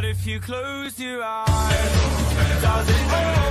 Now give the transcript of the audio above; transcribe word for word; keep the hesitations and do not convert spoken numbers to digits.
But if you close your eyes, does it all